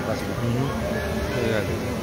pratiquement. Regardez.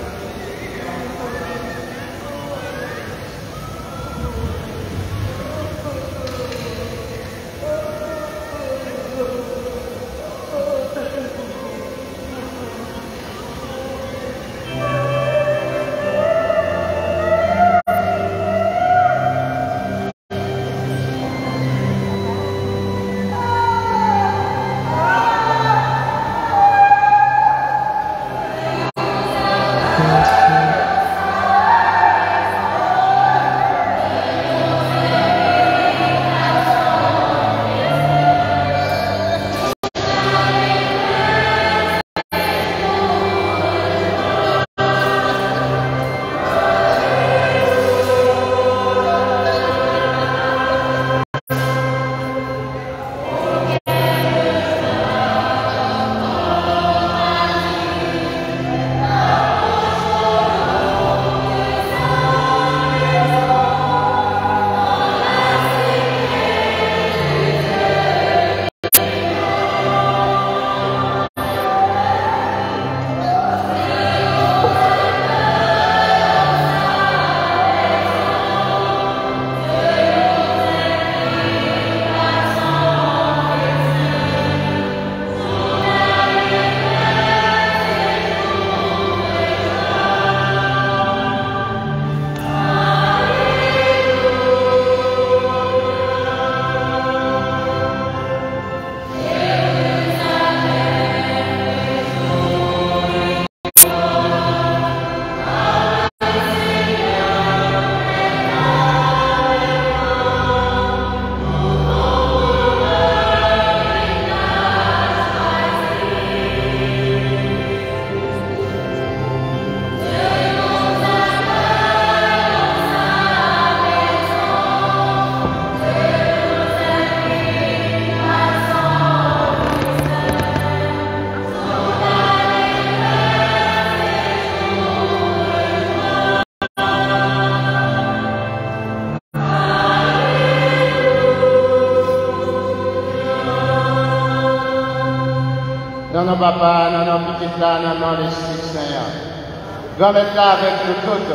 Dans nos papas, dans nos petites là, dans nos l'Esprit Saint. Grand-mère là avec nous toutes.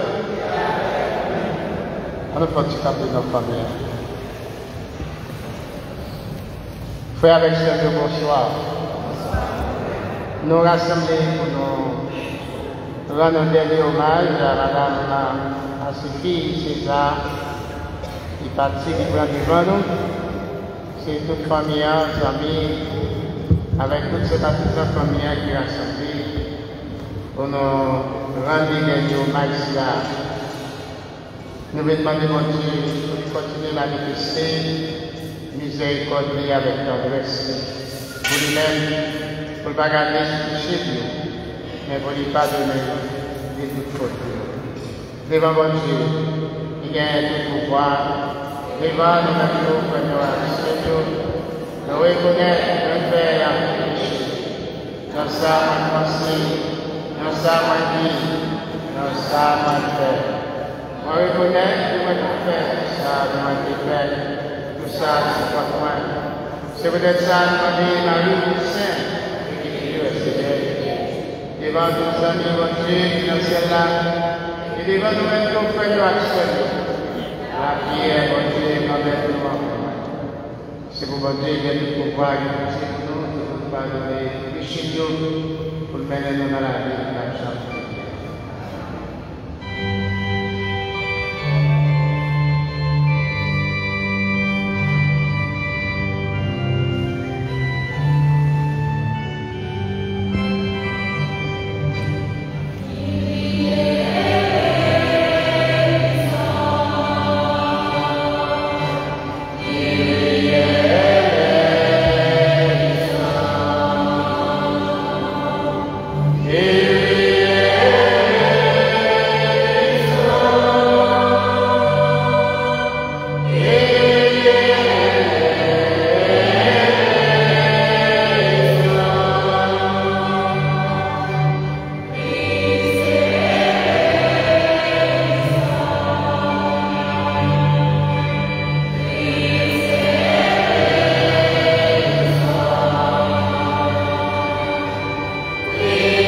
On ne peut pas de nos familles. Frères avec sœurs de bonsoir. Nous rassemblés pour nous rendre un dernier hommage à Madame, à ses filles, César, qui partit, qui prend devant nous. C'est toute famille, amis, avec toutes ces petites familles qui sont rassemblées pour nous rendre un dernier hommage là. Nous voulons demander mon Dieu pour continuer à manifester miséricorde avec tendresse pour lui-même, pour ne pas garder ce péché, mais pour lui pardonner de toutes fautes. Devant mon Dieu, il y a tout pouvoir, devant nous avons pour nous reconnaître le Père à péché, dans sa pensée, dans sa vie, dans sa faire. On reconnaît que moi je fais tout ça, tout ça, c'est pas moi. C'est peut-être ça, demander Marie du Saint, qui est le Seigneur. Devant nos amis, mon Dieu, qui est dans le ciel là, et devant nous-mêmes, nos frères, nous acceptons. La prière, mon Dieu, m'amène nous en c'est pour mon Dieu, il y a du pouvoir, il y a du nous, de nous pardonner, de pécher nous, pour mener nous dans la vie de la chance. Yeah.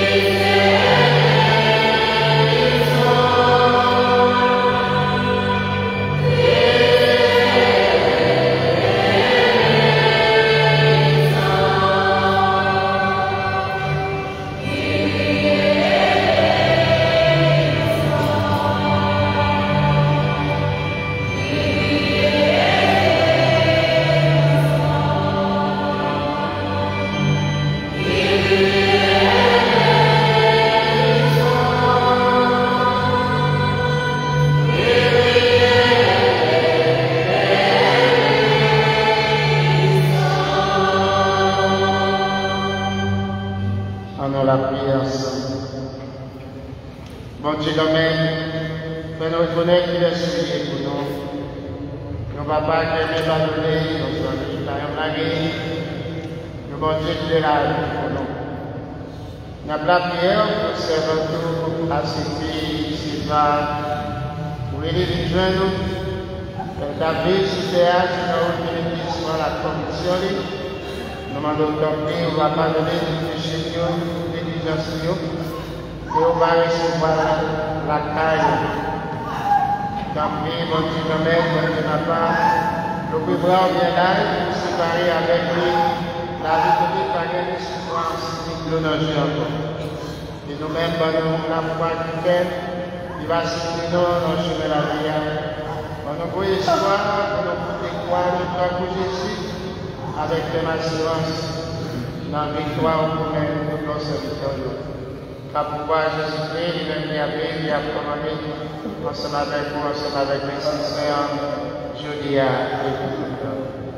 en nous la prière ensemble. Bon Dieu, quand même, fais-nous reconnaître qu'il est souillé pour nous. Nos papas qui aiment pardonner, nos familles qui aiment blaguer, nos bon Dieu qui est là pour nous. Nous avons la prière pour servir tout à ses filles, ses femmes, pour aider les jeunes, pour établir ce théâtre, nous bénéficions la commission. Nous demandons qu'on va pardonner tous les péchés, toutes les négligences, et on va recevoir la caille. Tant pis, mon Dieu, ma mère, mon Dieu, ma part, nous préparons bien là pour séparer avec lui la vie de Dieu par une souffrance de nos encore. Et nous-mêmes, nous la foi qui fait, il va soutenir nos chemins de la vie. On nous voit espoir, on nous peut croire, nous croyons pour Jésus, avec une assurance dans la victoire pour nos serviteurs. Par pouvoir Jésus-Christ, il est appelé, il a commandé, ensemble avec vous, ensemble avec mes sœurs, Julia et tout.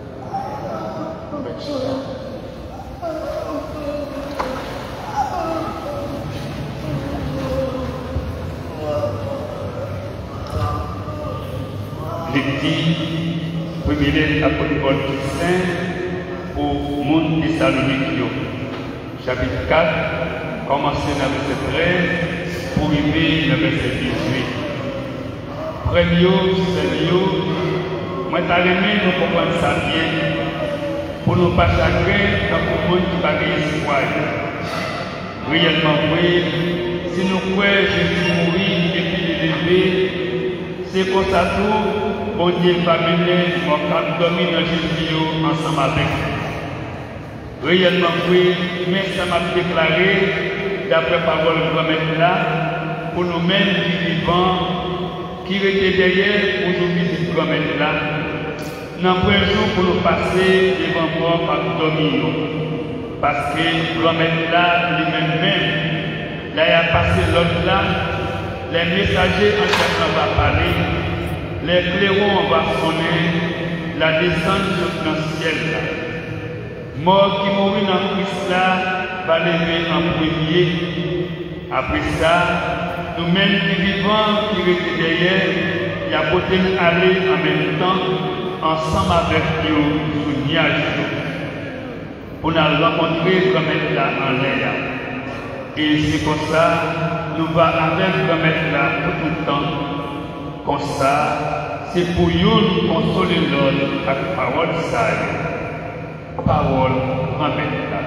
L'édit, premier apôtre Paul Saint pour le monde des Thessaloniques, chapitre 4. Commencer dans le verset 13 pour arriver dans le verset 18. Premier, Seigneur, moi t'ai aimé nous comprendre ça bien, pour nous pas chagrer dans le monde qui va gagner espoir. Réellement, oui, si nous croyons Jésus mourir et puis l'élever, c'est comme ça tout, bon Dieu va mener, on va dormir dans Jésus ensemble avec nous. Réellement, oui, mais ça m'a déclaré, d'après parole de là, pour nous-mêmes qui vivons, qui étaient derrière, aujourd'hui, cette promesse-là, nous avons un jour pour nous passer devant mort par dormir. Parce que promesse-là, lui-même, là, il a passé l'autre là, les messagers en cherchant va parler, les clairons va sonner, la descente dans le ciel là. Mort qui mourit dans Christ là, va lever en premier. Après ça, nous-mêmes qui vivons, qui restons derrière, il y a côté aller en même temps, ensemble avec Dieu, sous nuage. Pour nous rencontrer comme elle là en l'air. Et c'est comme ça, nous va avec comme elle là pour tout le temps. Comme ça, c'est pour nous consoler l'autre avec parole sage. Parole ramène là.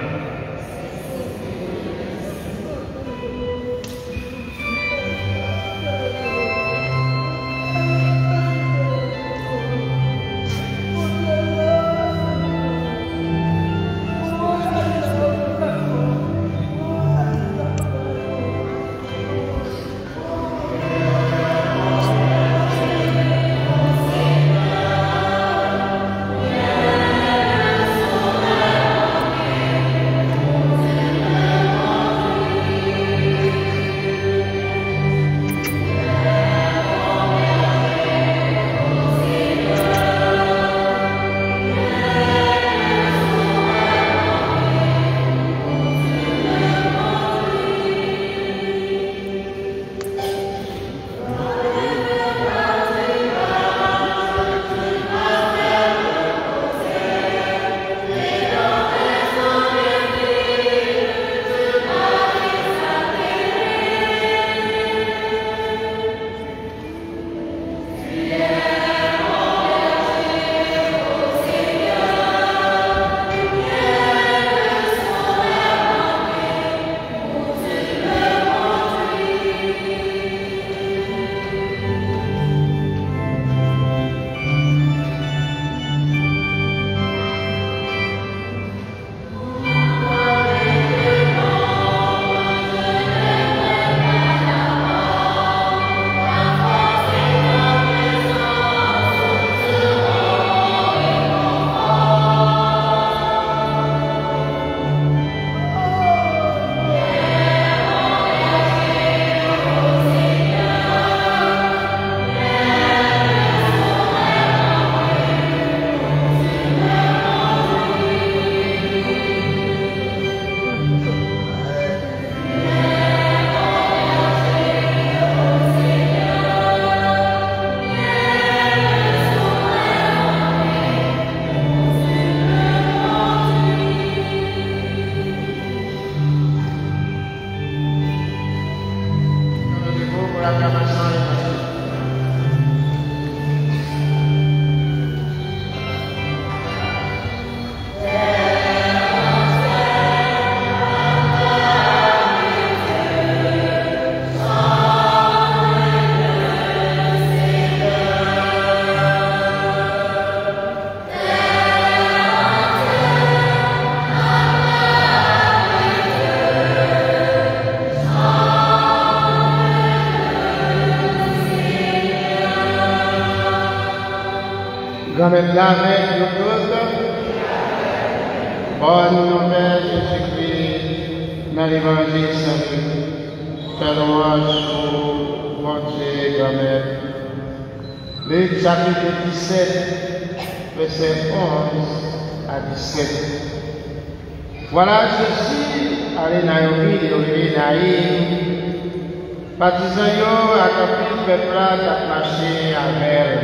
mettre la avec nous tous. Bonne nouvelle Jésus-Christ dans l'évangile salut. Fais louange pour mon Dieu grand maître. Luc chapitre 17, verset 11 à 17. Voilà Jésus allé dans une ville, il est naïf. Partisans yo accompli le peuple a marché avec.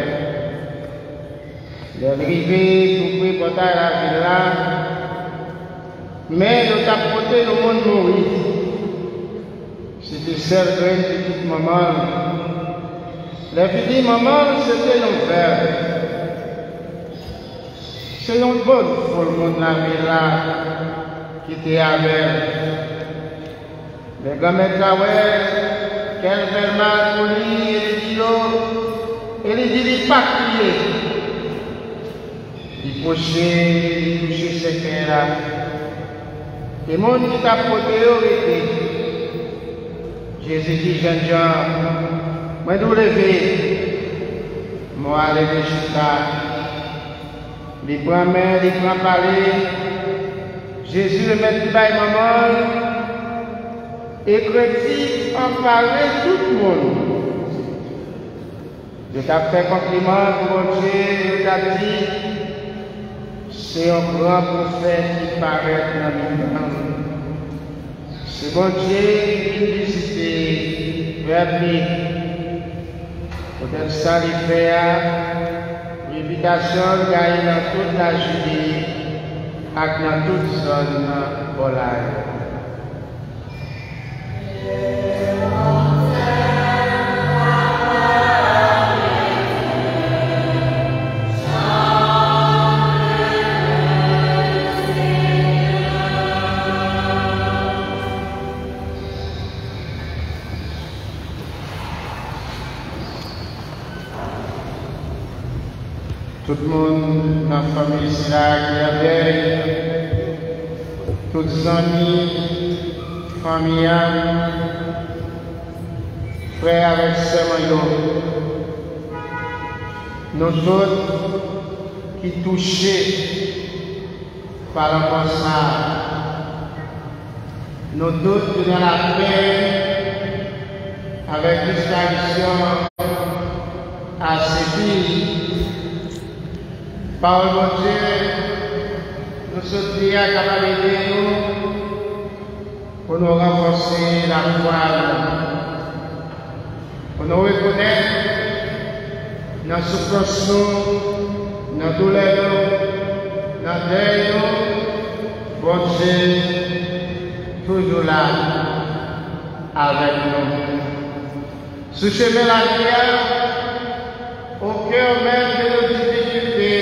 Les rivés, tout près portail la ville là. Mais nous avons porté le monde mourir. C'était celle d'une petite maman. La petite maman, c'était nos frères. C'est une bonne pour le monde la ville là qui était avec. Les gamins quel bel mal pour lui, et il dit pas crier. Il touchait ce là. Et mon qui t'a porté était. Jésus dit, jeune Jean, moi nous lever, moi lever chita. Il prend main, il prend parler. Jésus le met du bail maman. Et critique en parlait tout le monde. Je t'ai fait compliment pour mon Dieu, je t'ai dit, c'est un grand prophète qui paraît dans le monde. C'est mon Dieu qui visite, verbe, peut-être ça lui fait l'invitation gagne dans toute la Judée, et dans toute zone polaire. Tout le monde dans la famille ici là qui est avec, tous les amis, famille, frères avec sœurs, nous tous qui touchés par le constat, nous tous qui dans la paix avec disparition à Séville. Par le bon Dieu, nous sommes capables d'aider nous pour nous renforcer la foi, pour nous reconnaître dans souffrance, dans douleur, dans deuil, bon Dieu, toujours là avec nous. Sous chemin la prière, au cœur même de nos difficultés,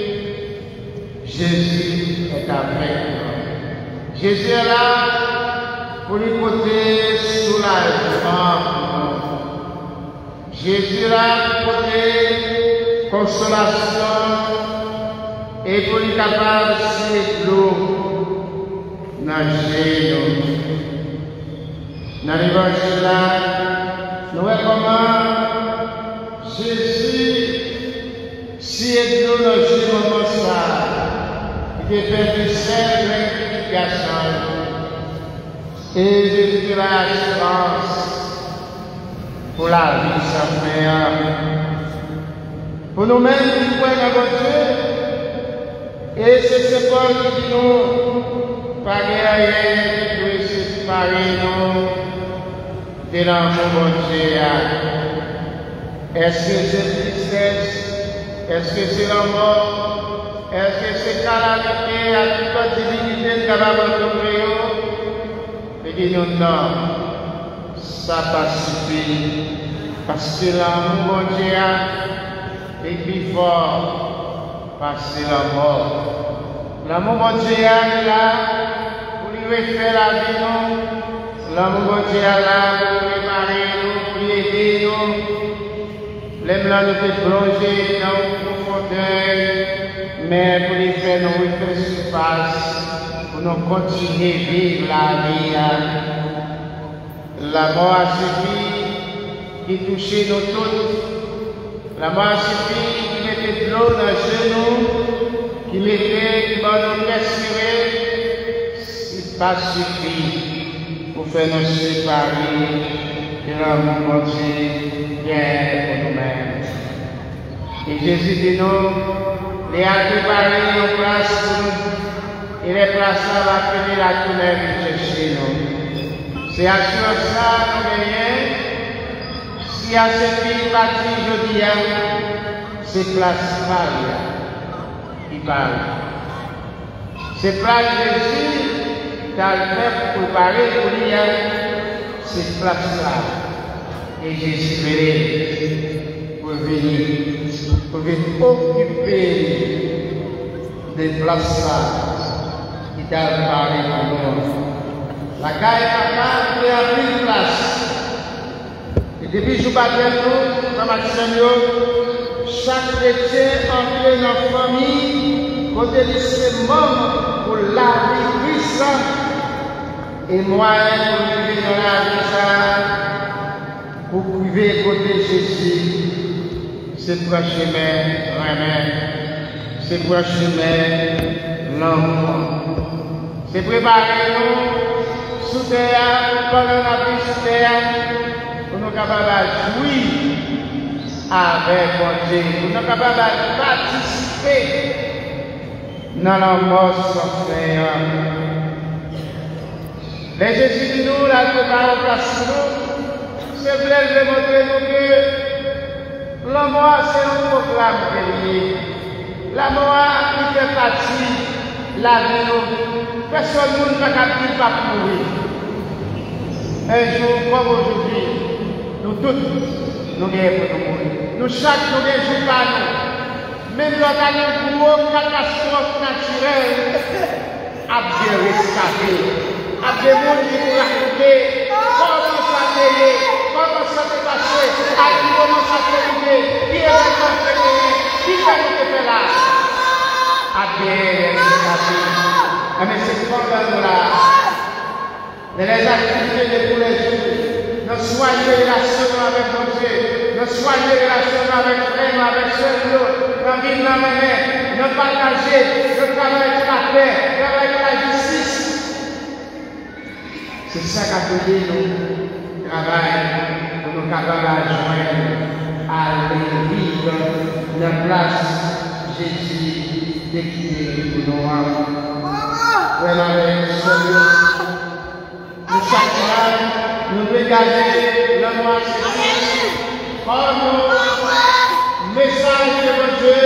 Jésus est avec nous. Jésus est là pour lui porter soulagement. Jésus est là pour porter consolation et pour lui capable de l'eau nager. Dans l'évangile là, nous voyons comment Jésus, si est de l'eau nager comme ça, il est perdu cette rectification. Et Jésus a l'assurance pour la vie sans fin. Pour nous-mêmes, nous croyons dans votre Dieu. Et c'est ce Paul qui dit nous, pas rien qui doit se séparer nous de l'amour de Dieu. Est-ce que c'est tristesse? Est-ce que c'est la mort? Est-ce que c'est calamité à toute divinité capable de trouver? Et dit non, ça pacifique. Parce que l'amour de Dieu est plus fort. Parce que la mort. L'amour de Dieu est là pour lui refaire la vie. L'amour de Dieu est là pour lui préparer, pour lui aider. Les blancs nous fait plonger dans le profondeur, mais pour les faire nous refaire surface, pour nous continuer à vivre la vie. La mort a suffi qui touchait nous tous. La mort a suffi qui mettait l'eau dans le genou, qui mettait, qui va nous respirer, c'est pas suffit pour faire nous séparer de l'amour de Dieu bien pour nous-mêmes. Et Jésus dit nous, les a préparé une place pour nous, et les places là va finir la tournée de chercher nous. C'est à ça nous gagnons. Si à ce pays parti, je dis, c'est place Maria qui parle. C'est place Jésus qui a fait préparer pour lui, c'est place là. Et Jésus venait pour venir occuper des places là qui t'a parlé pour nous. La caille papa a pris une place. Et depuis que je baptême nous, dans ma Seigneur, chaque chrétien entre dans la famille, côté de ses membres pour la vie Christ. Et moi, pour vivre dans la vie, pour vivre côté Jésus, c'est pour un chemin vraiment. C'est pour un chemin l'amour. C'est préparer nous sous terre, pendant la vie sous terre, pour nous capables de jouir avec mon Dieu, pour nous capables de participer dans la mort sans fin. Les Jésus dit nous, la préparation place nous, c'est vrai de montrer nous que l'amour c'est un proclame que lié. L'amour qui fait partie de la vie nous. Personne ne va pas mourir. Un jour comme aujourd'hui, nous tous, nous gagnons pour nous mourir. Nous chaque nous gagnons par nous. Même dans une grosse catastrophe naturelle, à bien rescapé, à bien mourir pour raconter comment ça a été, comment ça s'est passé, à qui comment ça s'est arrivé, qui est vraiment fait, qui fait nous faire là. À bien rescapé. Mais c'est pendant là, dans les activités de tous les jours, nous soignons les relations avec mon Dieu, nous soignons les relations avec frère, avec soeur, nous vivons dans la main, nous partager, nous travaillons avec la paix, nous travaillons avec la justice. C'est ça qu'a fait nous travail pour nous capables de joindre à vivre dans la place Jésus décliné pour nous. Vraiment, nous chaque nous dégager le mois comme message de mon Dieu,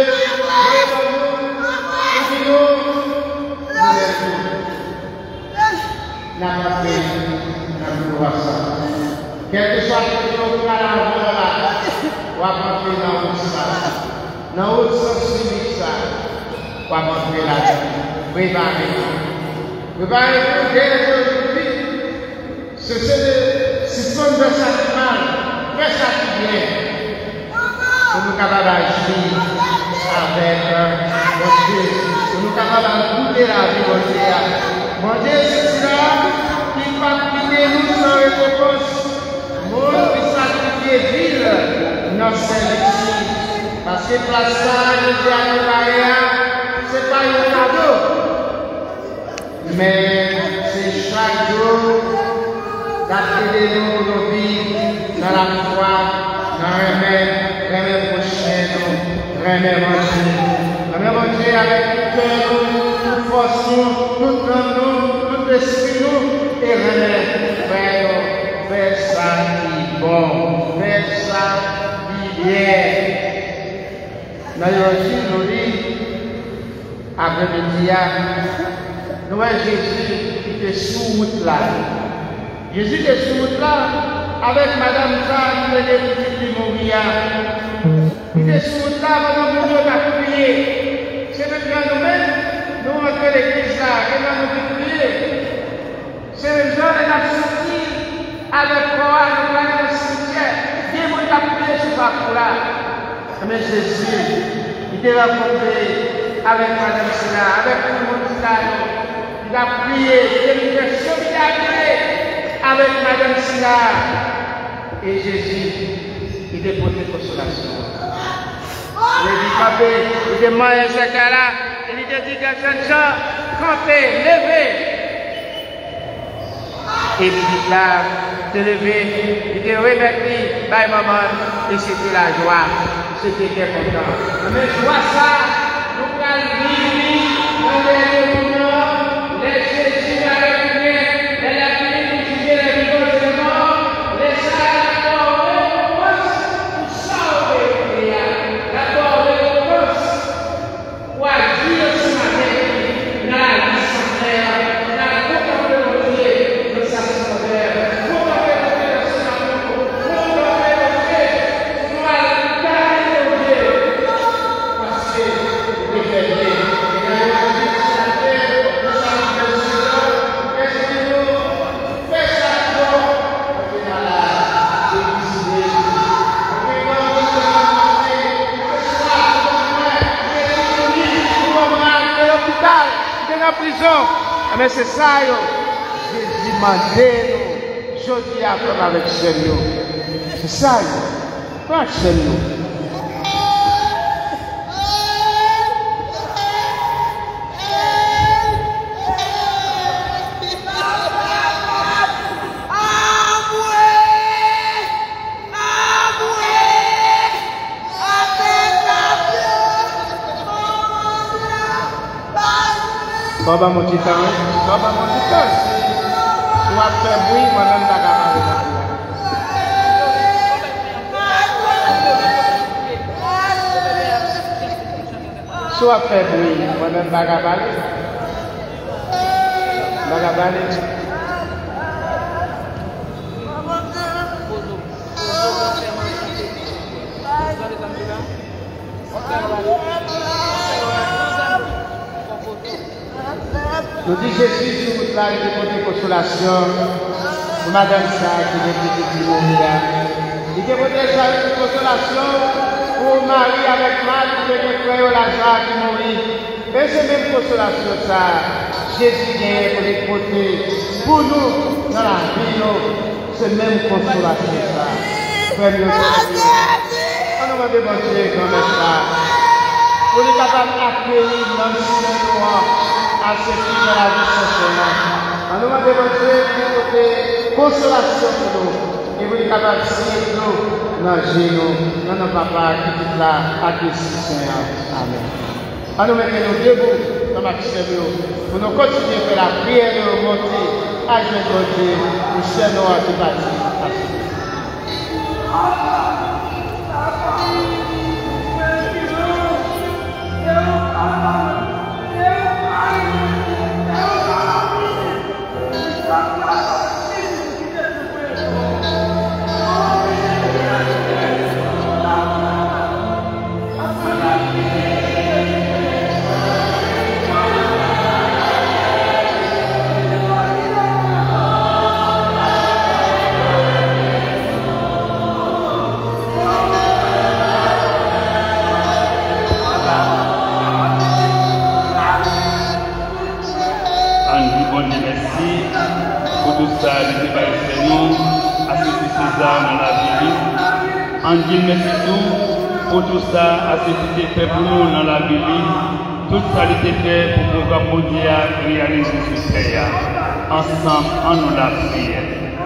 la paix, la gloire. Quel que soit le temps que nous avons là, on va rentrer dans le sens. Dans l'autre sens, on va rentrer là-dedans. Préparez-vous. Préparez-vous dès aujourd'hui. C'est ce système de sentiment, très satisfait. Pour nous capables d'agir avec mon Dieu. Pour nous capables de goûter la vie, mon Dieu. Mon Dieu, c'est ça qui va quitter nous sans récompense. Mon Dieu, sacrifier ville, non sélection. Parce que place ça, je dis à nous, ce n'est pas un cadeau. Mais c'est chaque jour d'appeler nos vies dans la foi, dans le remède prochain, remède manger avec tout cœur, toute force, tout nom, tout esprit, et remède faire ça qui est bon, faire ça qui est bien. Dans l'évangile, nous dit, après-midi, nous voyons Jésus qui était sous route là. Jésus était sous route là avec Madame Zah qui venait pour mourir. Il était sous route là pendant que nous avons prié. C'est maintenant nous-mêmes, nous rentrons l'église là, et nous avons prié. C'est le genre de la sortie avec quoi nous allons dans le cimetière. Dieu vous a prié sur ce parcours-là. Mais Jésus, il était rencontré avec Madame Sina, avec tout le monde là. Il a prié, il a fait solidarité avec Madame Sina. Et Jésus, il a porté consolation. Il dit camper, il dit manger ce cas-là, il dit que jeune gens, camper, lever. Et puis là, te lever, il te remettre, bye maman, et c'était la joie, c'était très content. Mais joie ça, nous allons vivre dans les moments, les Jésus à la lumière, et la vie nous juger les vivants et les morts, les salles d'abord de réponse, pour sauver d'abord de réponse, pour agir ce matin dans la vie sans terre, dans la contemplation de Dieu, de sa sauveur, contemplation de son amour, contemplation de Dieu, nous allons garder de Dieu, parce que nous devons dire, en prison, mais c'est ça, Jésus m'a dit, je dis à faire avec Seigneur. C'est ça, pas Seigneur. Baba mon petit temps, Baba mon petit temps. Si on fait bruit, moi-même, je vais si on fait bruit, moi-même, je vais nous dit Jésus sur vous là, il est de consolation pour Madame Sa qui est petite mourir. Il est de consolation pour Marie avec Marc qui est frère Lazare qui mourit. Et c'est même consolation ça. Jésus vient pour les côtés. Pour nous, dans la vie, c'est même consolation ça. Frère, on va demander comme ça. Pour les capables d'accueillir dans le Seigneur. À ce qui est la vie sociale. On nous a demandé pour consolation pour nous. Et vous êtes capable de signer nous, dans genoux, dans nos papas qui sont là, à Christ Seigneur. Amen. On nous mettons nous debout dans ma Seigneur. Pour nous continuer à faire la prière et remonter à Dieu pour Seigneur qui bâtit. En Dieu merci tout pour tout ça, à ce qui était fait pour nous dans la vie. Tout ça a été fait pour que le programme mondial réalise sur terre. Ensemble, en nous la prière.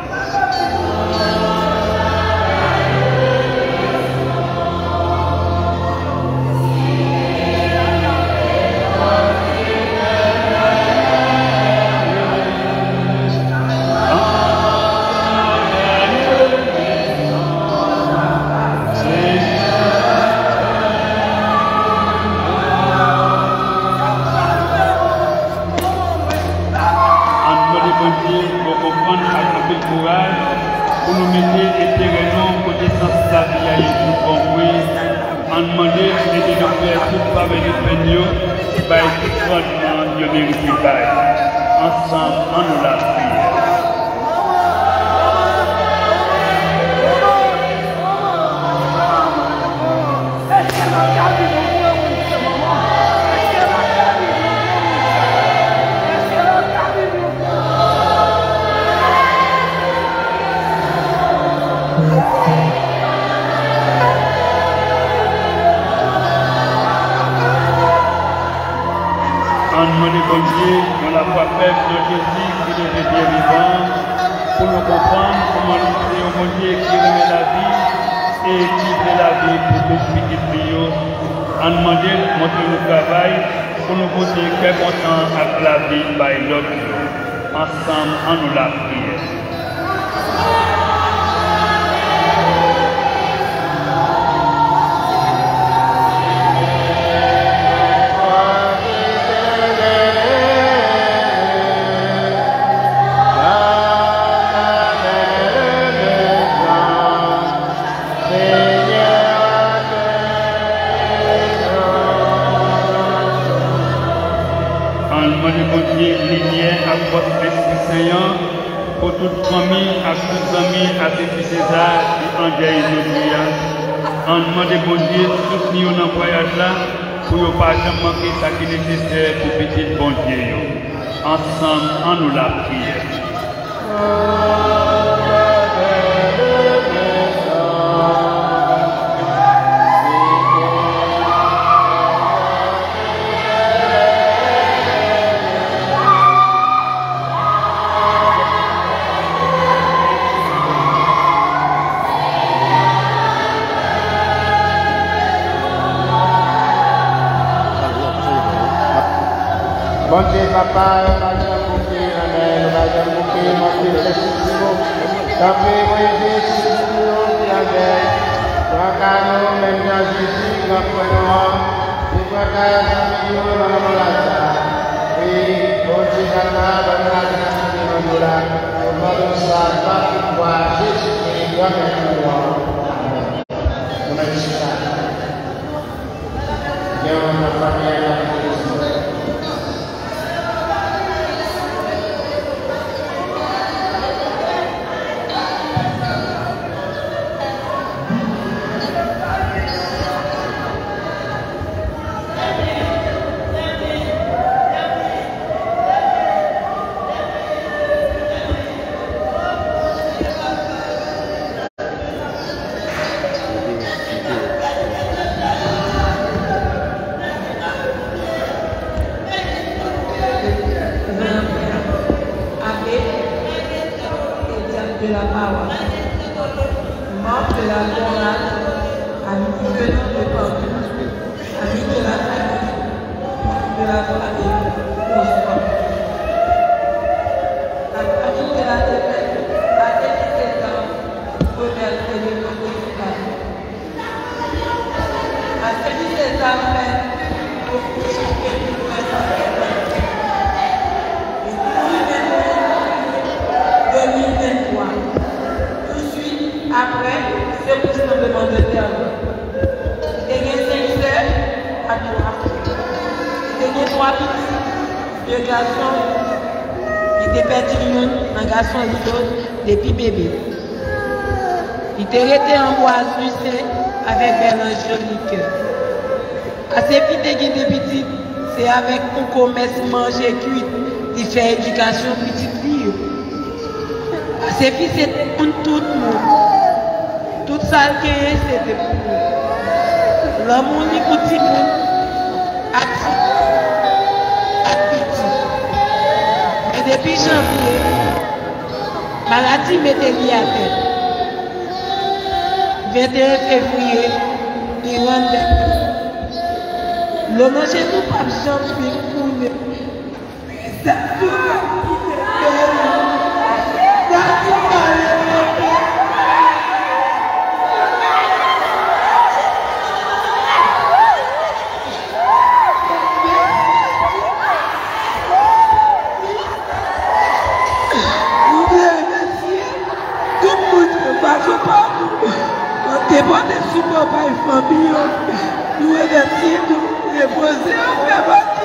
Pour nous mettre et terrain côté sens la vie à Jésus compris, en demander et de nous faire toute faveur de peigno, by tout fondement de mérite by. Ensemble, en nous la prière. demander bon Dieu, dans la foi faible de Jésus, qui est le Dieu vivant, pour nous comprendre comment nous prions bon Dieu qui remet la vie et qui fait la vie pour tous ceux qui prient. En demandant de montrer le travail pour nous poser très content avec la vie par l'autre. Ensemble, en nous la prière. Pour toute famille, à tous amis, à tous César et André Isodia. En demandant bon Dieu, tous nous dans le voyage là, pour ne pas manquer ce qui est nécessaire pour petit bon Dieu. Ensemble, en nous la prière. Bon Dieu, papa, nous allons bouquer, nous allons bouquer, nous allons bouquer, d'après Jésus, nous allons même dans Jésus, nous prenons, nous prenons dans la malade. Et bon Dieu, papa, nous allons nous là, nous allons ça, pas pouvoir Jésus, nous allons Amen. Nous allons ça. Dieu, nous allons de la parole. Membre de la morale, ami venant de partout, ami de la famille, de la famille, au sport. La famille de la défaite a été ses hommes, honnête et de l'honnêteté. A celui des affaires, beaucoup de choses que nous faisons. Et nous 2023. Tout de suite après ce rassemblement de terre. Il y a 5 sœurs à 3. Il y a 3 petits, 2 garçons. Il était perdu un garçon et l'autre depuis bébé. Il était resté en bois sucé avec Bernard Jolique. À ces petits, c'est avec un commerce manger cuit qui fait éducation petite fille. Ces filles, c'était pour tout le monde. Tout ça qui est, c'était pour nous. L'amour, il pour tout le monde. Et depuis janvier, maladie m'était liée à tête. 21 février, il rendait. Le manger nous pas janvier pour nous. Ça dépendez souvent par une famille, nous remercions, nous reposer, on fait battre.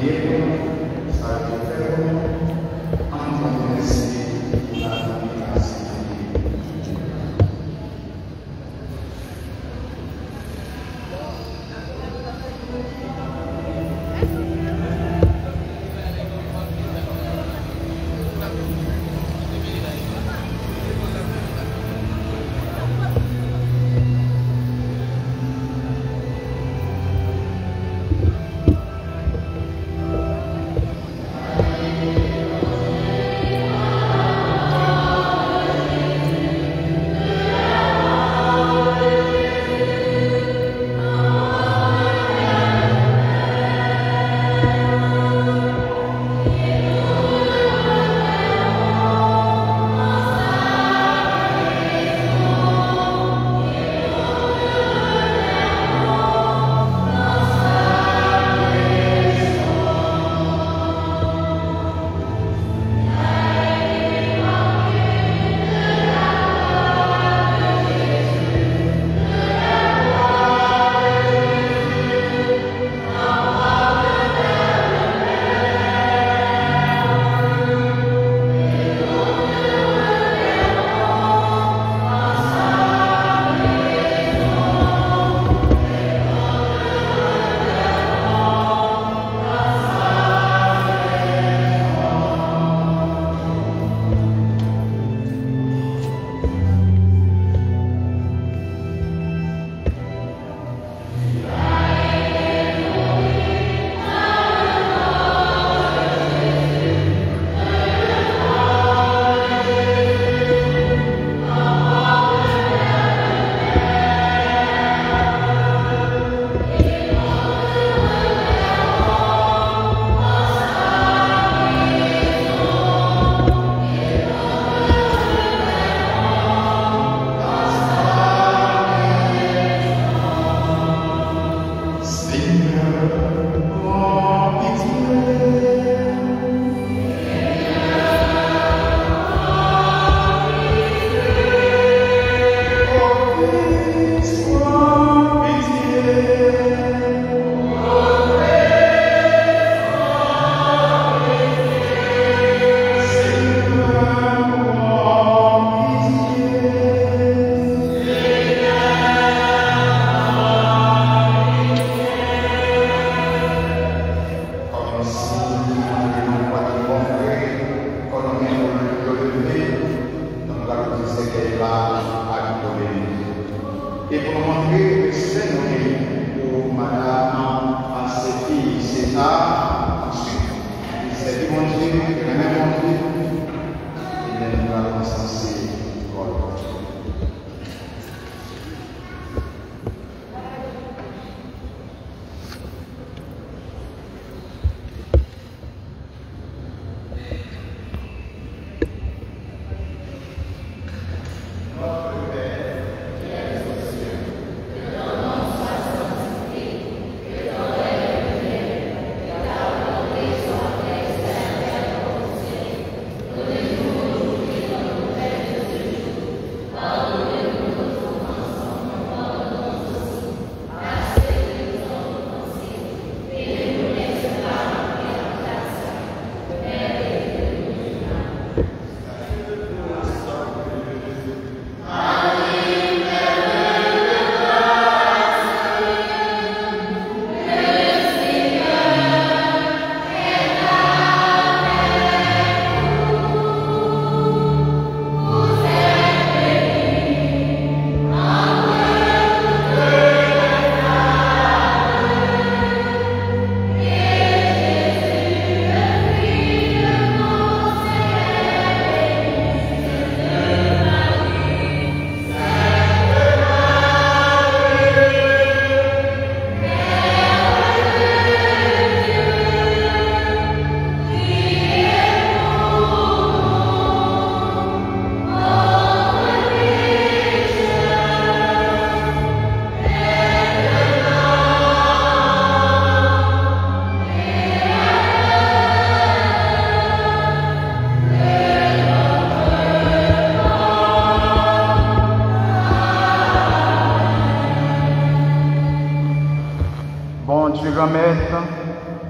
Bon Dieu grand maître,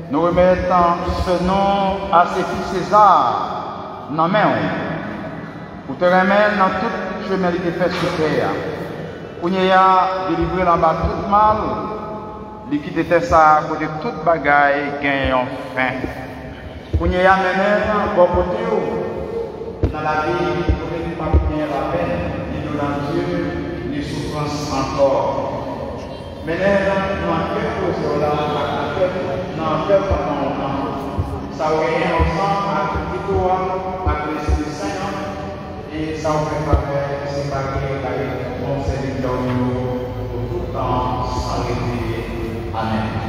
nous remettons ce nom à ses fils César, non mais pour te remettre dans tout chemin qui fait sur terre. Pour nous délivrer en bas tout mal, qui quitter ça côté toute bagaille gagne fin. Pour nous mener bon côté dans la vie, pour ne pas bien la peine, ni de la Dieu, ni souffrance encore. Maintenant, nous avons quelque chose là, dans quel moment ça aurait ensemble avec toi, avec l'Esprit Saint, et ça aurait pas fait séparer la conseil de Dieu pour tout le temps sans arrêter. Amen.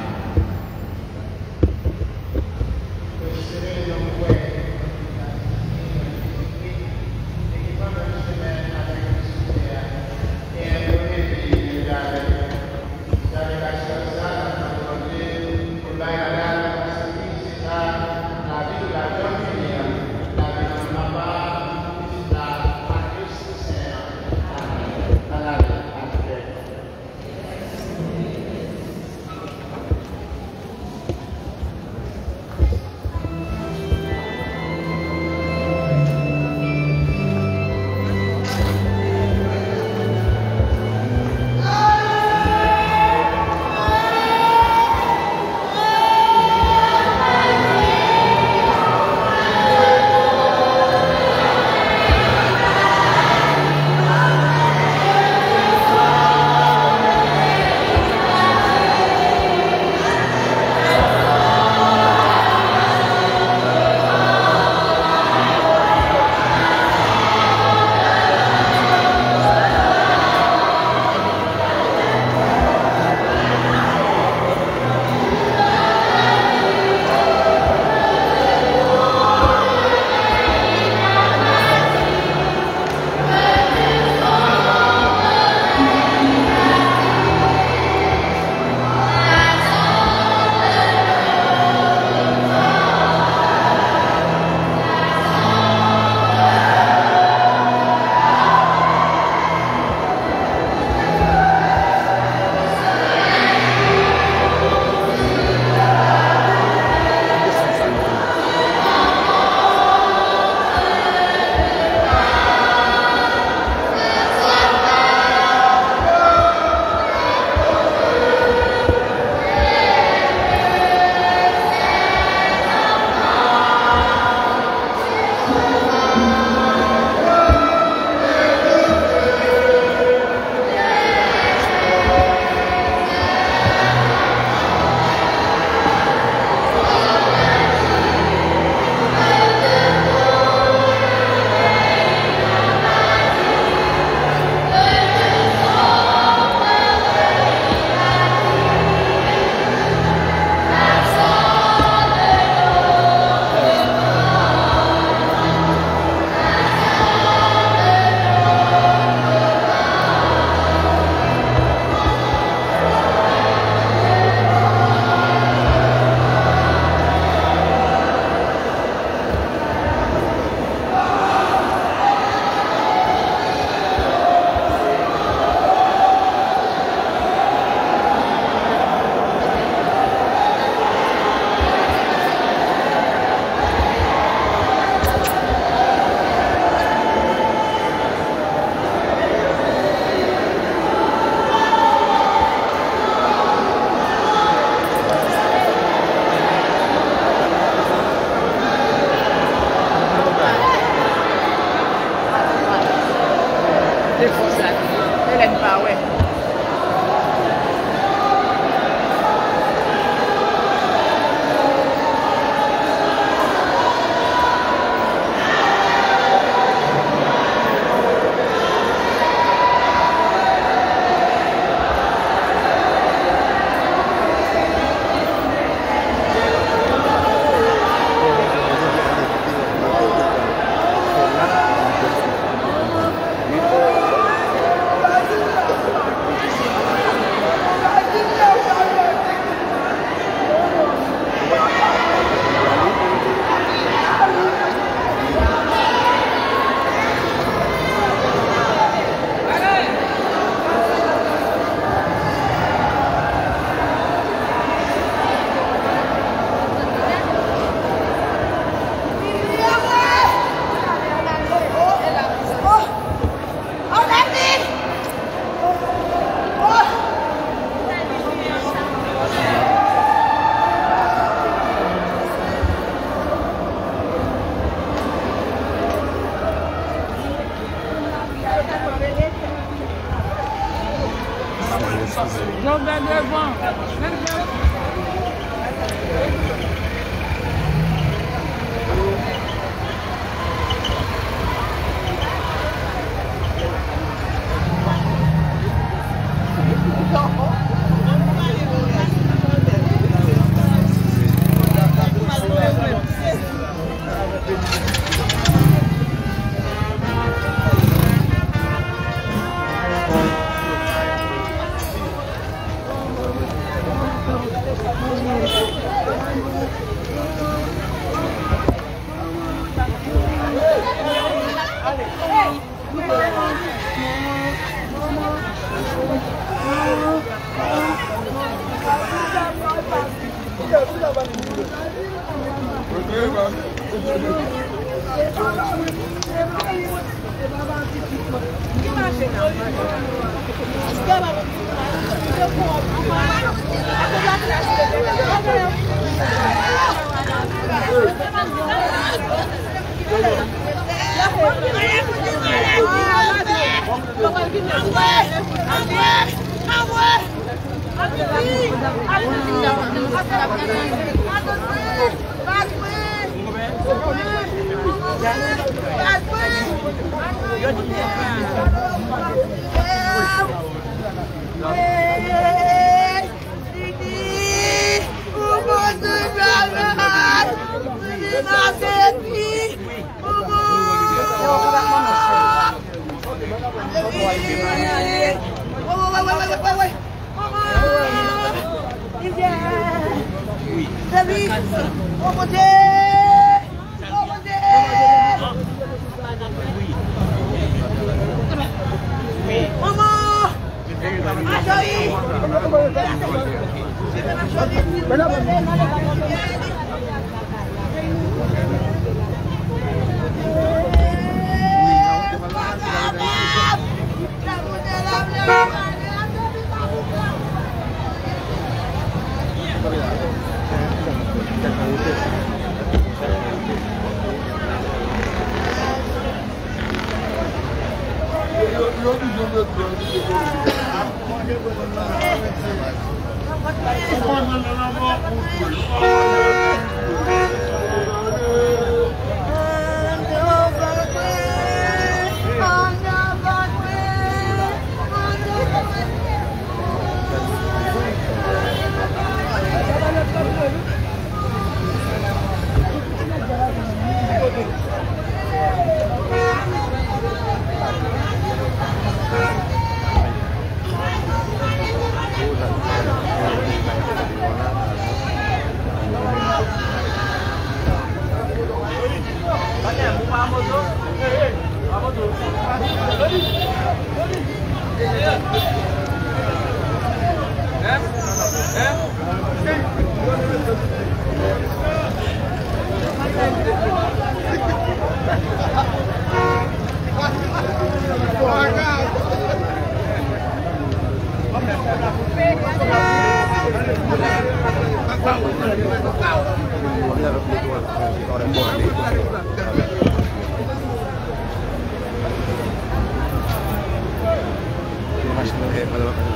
Mas não é